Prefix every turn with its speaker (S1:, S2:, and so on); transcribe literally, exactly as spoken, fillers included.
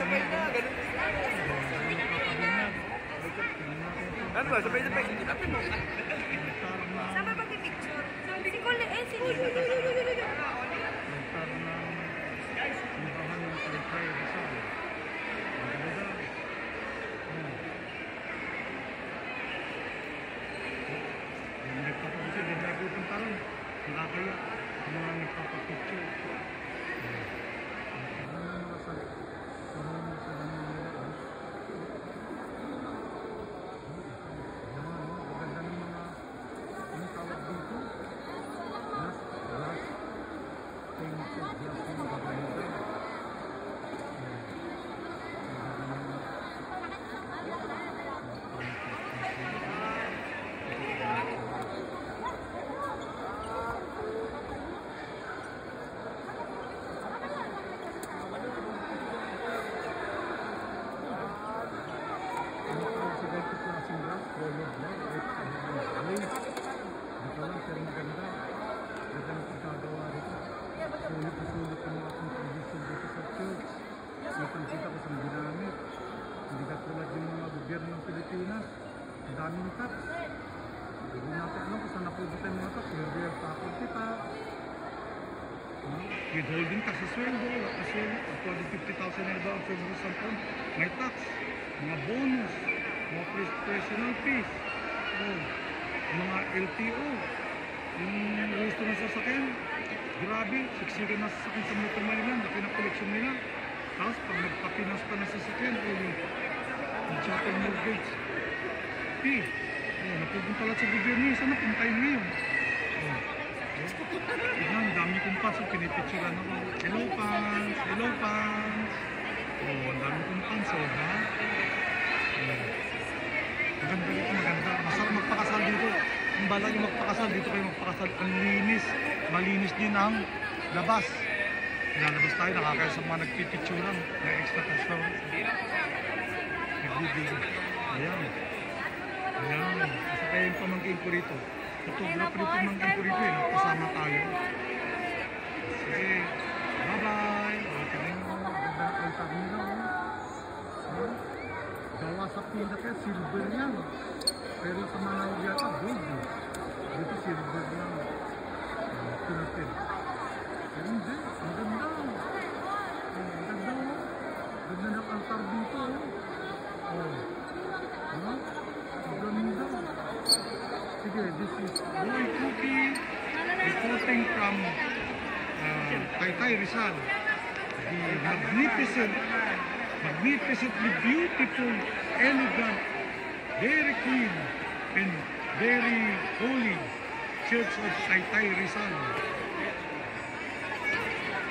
S1: sabay na, ganun. Ano ba, sabay-sabay, hindi na pinong.
S2: Saan ba mag-picture? Si Kule, eh, si Kule.
S3: Nakakaya, mga nagpapapicture. Nakikita ko sa ginamit. Hindi katulad yung mga gobyerno ng Pilipinas. Ang daming tax. Hindi natin alam kung saan napupunta yung mga tax. Real faculty tax. Withholding tax sa sweldo. Kasi actually fifty thousand na iba ang sweldo sa taon. May tax. Mga bonus. Mga personal fees. Oh. Mga L T O. Yung gusto na sasakyan. Grabe. Siksikan na sasakyan sa Metro Manila. Laki na koleksyon nila. Tapos pag nagpapinas pa na sasakyan, o yung chattel mortgage fee, o napupunta lang sa gobyerno yun, saan napuntayin ngayon? O, tignan, dami kong paso, pinipicturean ako. Hello fans, hello fans. O, ang dami kong fans, o ha? O, maganda dito, maganda. Masarap magpakasal dito. Kung bala yung magpakasal, dito kayo magpakasal. Ang linis, malinis din ang labas. Lalabas tayo, nakakaya sa mga nagpipicturan na extra pastor. Nagbibig. Ayan. Ayan. Isa kayo yung pamangkin ko rito. Photographer yung pamangkin ko rito eh. Kasama tayo. Sige. Bye-bye. Okay na yun. Ganda na kayo sabi nila. Gawa sa pinaka, silver yan. Pero sa mga yata, gold. Dito silver yan. Pinapin. Pero hindi, ang ganda. Ang ganda o. Ganda ng altar dito o. Oh. Diba? Ang ganda. Sige, this is Boy Cookie reporting from uh, Taytay Rizal. The magnificent, magnificently beautiful, elegant, very clean, and very holy Church of Taytay Rizal.